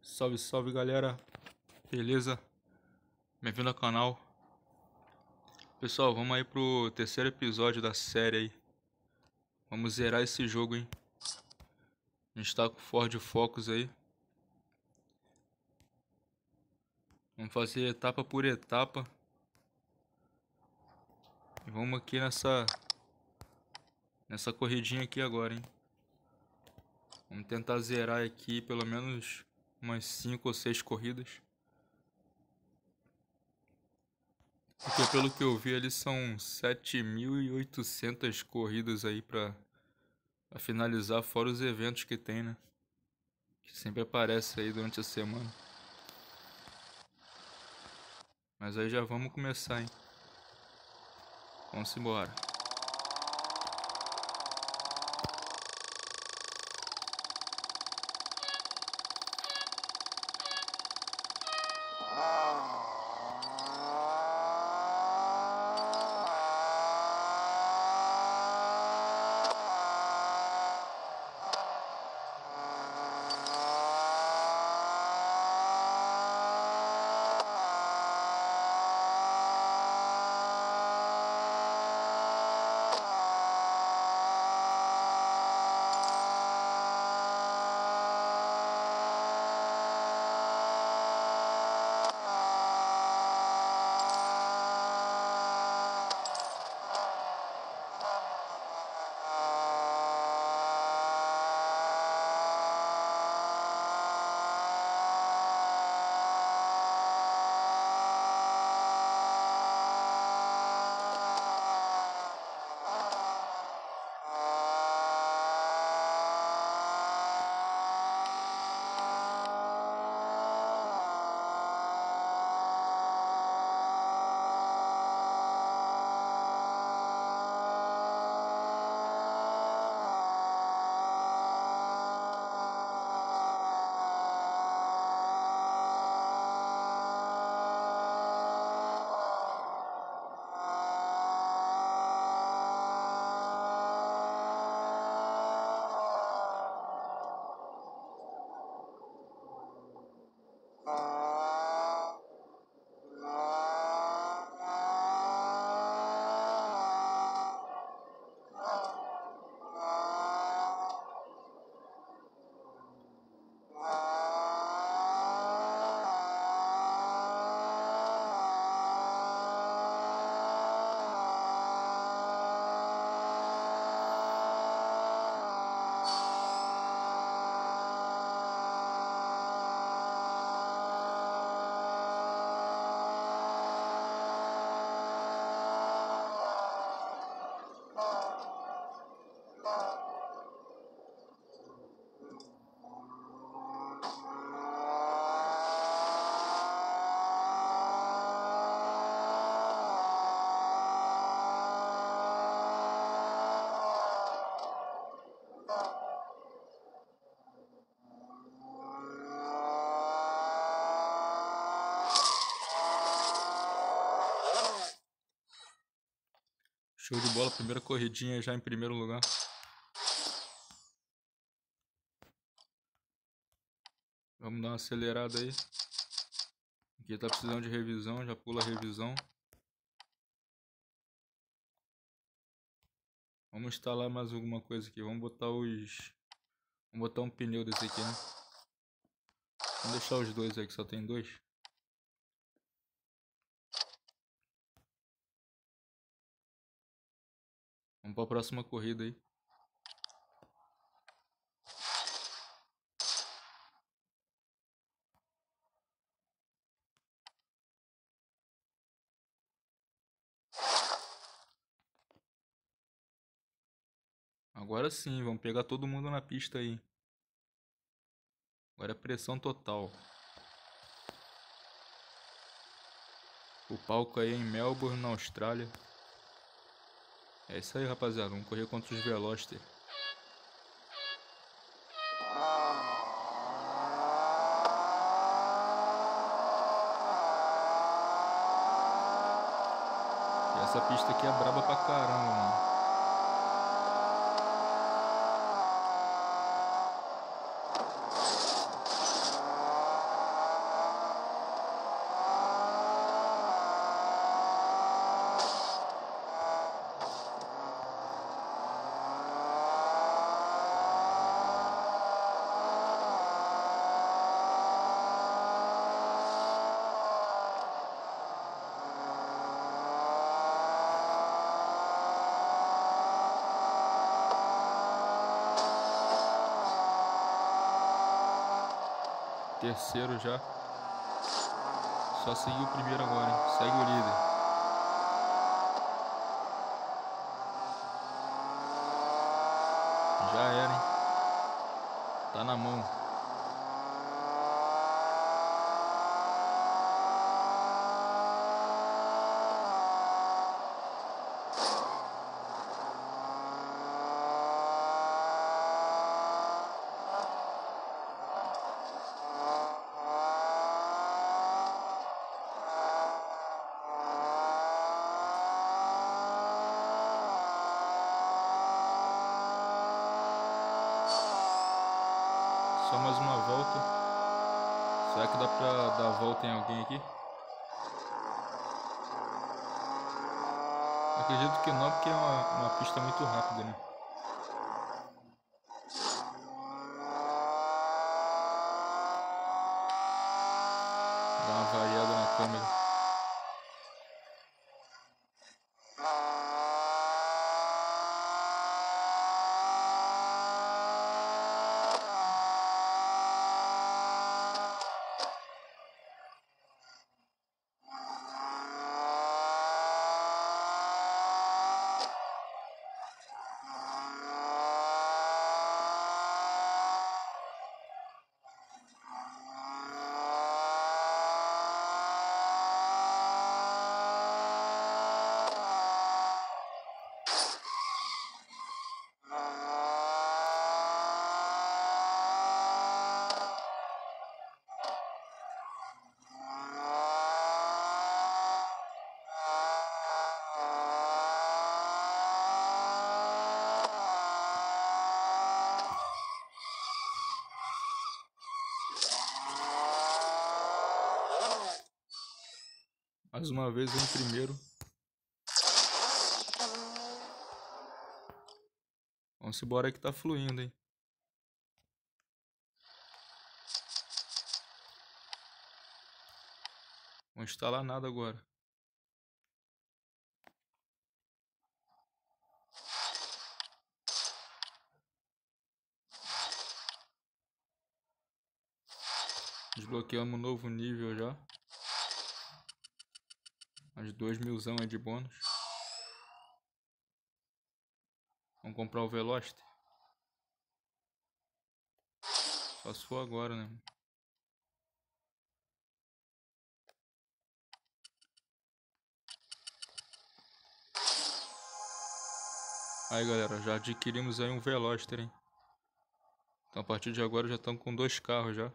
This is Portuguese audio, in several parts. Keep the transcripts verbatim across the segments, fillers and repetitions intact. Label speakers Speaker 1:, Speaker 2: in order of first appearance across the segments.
Speaker 1: Salve, salve galera, beleza? Bem-vindo ao canal. Pessoal, vamos aí pro terceiro episódio da série aí. Vamos zerar esse jogo, hein? A gente tá com o Ford Focus aí. Vamos fazer etapa por etapa. E vamos aqui nessa Nessa corridinha aqui agora, hein? Vamos tentar zerar aqui pelo menos umas cinco ou seis corridas. Porque pelo que eu vi ali são sete mil e oitocentas corridas aí pra, pra finalizar, fora os eventos que tem, né? Que sempre aparece aí durante a semana. Mas aí já vamos começar, hein? Vamos embora. Show de bola, primeira corridinha já em primeiro lugar. Vamos dar uma acelerada aí. Aqui tá precisando de revisão, já pula a revisão. Vamos instalar mais alguma coisa aqui, vamos botar os... Vamos botar um pneu desse aqui, né? Vamos deixar os dois aí, que só tem dois. Vamos para a próxima corrida aí. Agora sim, vamos pegar todo mundo na pista aí. Agora é pressão total. O palco aí é em Melbourne, na Austrália. É isso aí, rapaziada. Vamos correr contra os Veloster. E essa pista aqui é braba pra caramba, mano. Terceiro já. Só seguir o primeiro agora, hein? Segue o líder. Já era, hein? Tá na mão. Só mais uma volta. Será que dá pra dar a volta em alguém aqui? Acredito que não, porque é uma, uma pista muito rápida, né? Dá uma variada na câmera. Mais uma vez em primeiro. Vamos embora que tá fluindo, hein? Não instalar nada agora. Desbloqueamos um novo nível já. Mais dois milzão aí de bônus. Vamos comprar o Velocity. Só se for agora, né? Aí galera, já adquirimos aí um Veloster, hein? Então a partir de agora já estamos com dois carros já.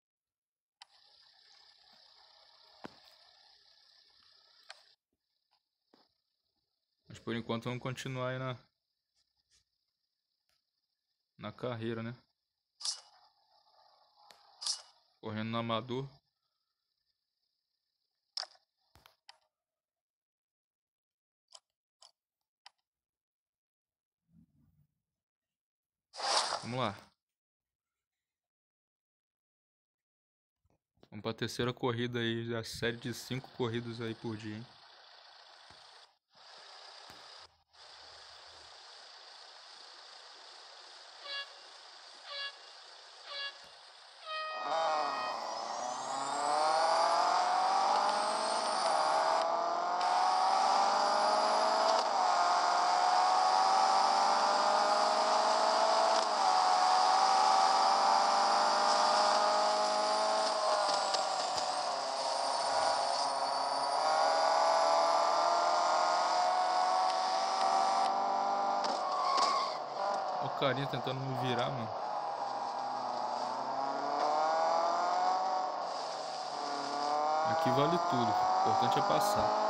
Speaker 1: Mas por enquanto vamos continuar aí na, na carreira, né? Correndo no amador. Vamos lá. Vamos para a terceira corrida aí, a série de cinco corridas aí por dia, hein? Olha o carinha tentando me virar, mano. Aqui vale tudo, o importante é passar.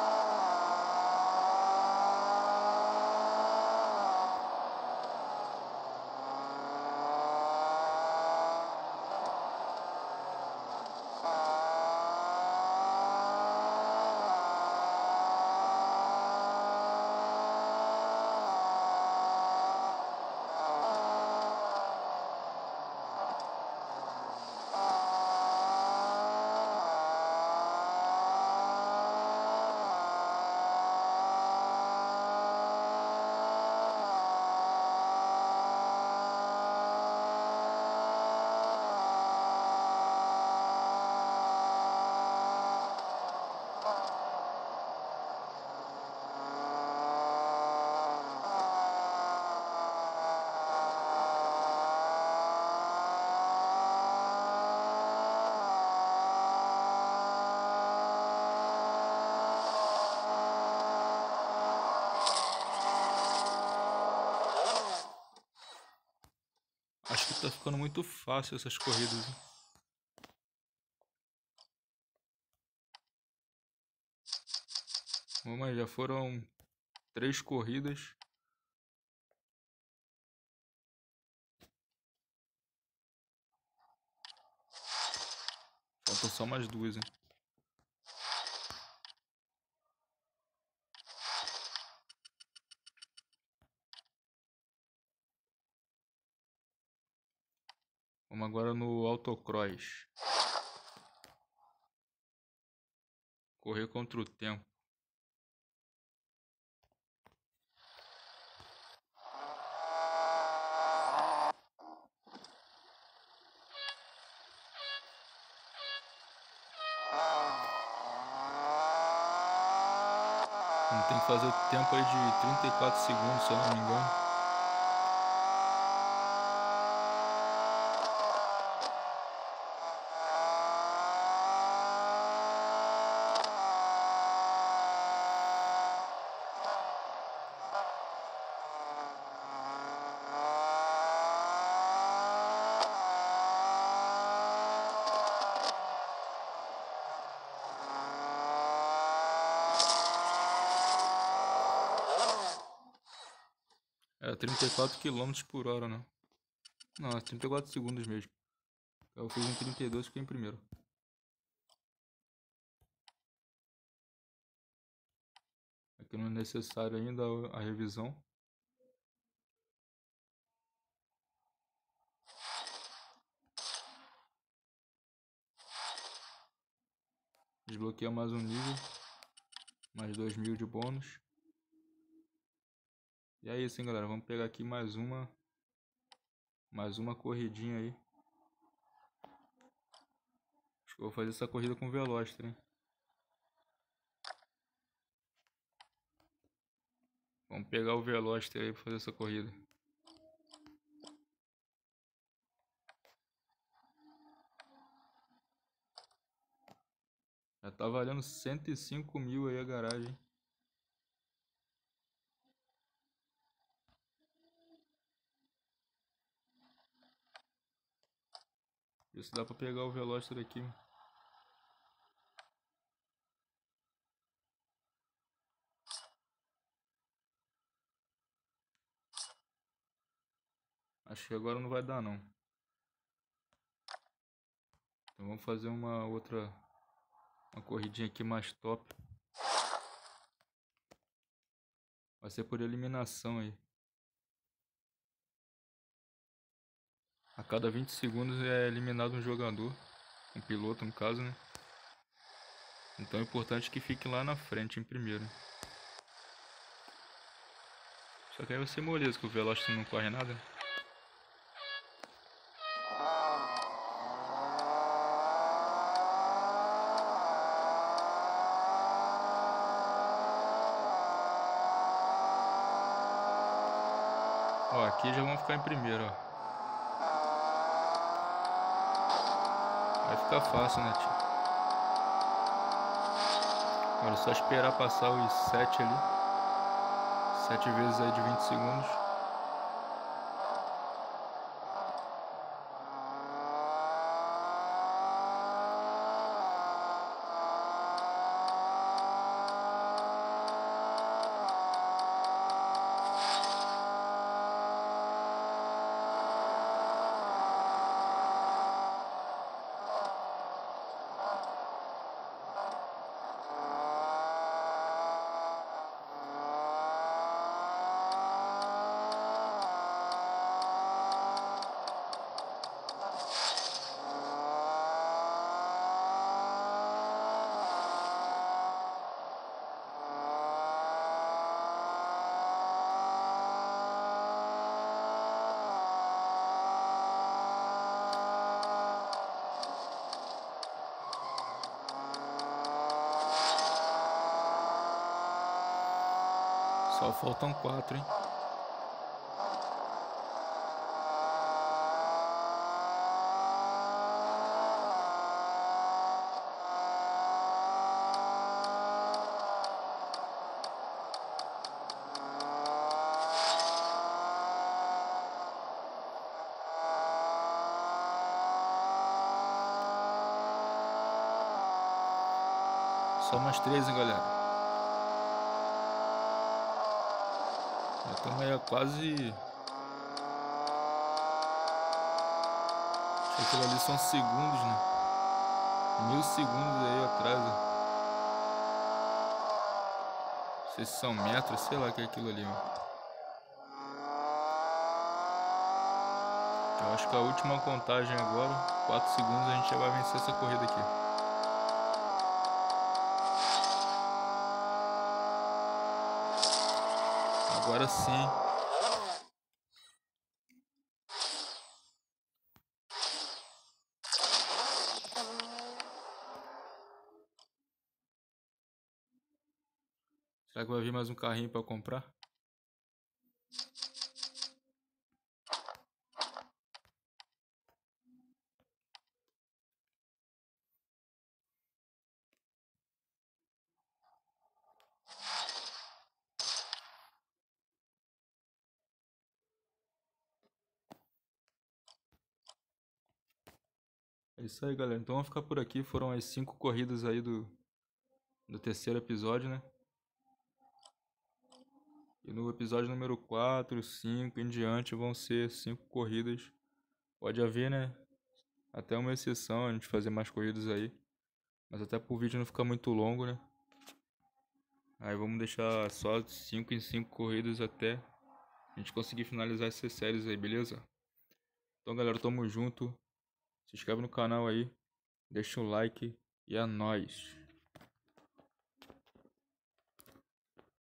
Speaker 1: ficando muito fácil essas corridas, hein? Vamos aí, já foram três corridas. Faltam só mais duas, hein? Vamos agora no autocross. Correr contra o tempo. Tem que fazer o tempo aí de trinta e quatro segundos, se eu não me engano. É trinta e quatro quilômetros por hora, né? Não, é trinta e quatro segundos mesmo. Eu fiz em trinta e dois e fiquei em primeiro. Aqui não é necessário ainda a revisão. Desbloqueia mais um nível. Mais dois mil de bônus. E é isso, hein, galera. Vamos pegar aqui mais uma. Mais uma corridinha aí. Acho que eu vou fazer essa corrida com o Veloster, hein. Vamos pegar o Veloster aí pra fazer essa corrida. Já tá valendo cento e cinco mil aí a garagem. Isso dá pra pegar o Veloster aqui. Acho que agora não vai dar não. Então vamos fazer uma outra, uma corridinha aqui mais top. Vai ser por eliminação aí. A cada vinte segundos é eliminado um jogador, um piloto no caso, né? Então é importante que fique lá na frente em primeiro. Só que aí vai ser moleza, que o Veloster não corre nada. Ó, aqui já vamos ficar em primeiro, ó. Vai ficar fácil, né, tio? Agora é só esperar passar os sete ali. sete vezes aí de vinte segundos. Só faltam quatro, hein? Só mais três, hein, galera. Já estamos aí a quase... Acho que aquilo ali são segundos, né? Mil segundos aí atrás. Ó. Não sei se são metros, sei lá o que é aquilo ali, ó. Eu acho que a última contagem agora, quatro segundos, a gente já vai vencer essa corrida aqui. Agora sim. Será que vai vir mais um carrinho para comprar? É isso aí, galera. Então vamos ficar por aqui. Foram as cinco corridas aí do, do terceiro episódio, né? E no episódio número quatro, cinco em diante vão ser cinco corridas. Pode haver, né? Até uma exceção a gente fazer mais corridas aí. Mas até pro vídeo não ficar muito longo, né? Aí vamos deixar só cinco em cinco corridas até a gente conseguir finalizar essas séries aí, beleza? Então, galera, tamo junto. Se inscreve no canal aí. Deixa o like e é nóis.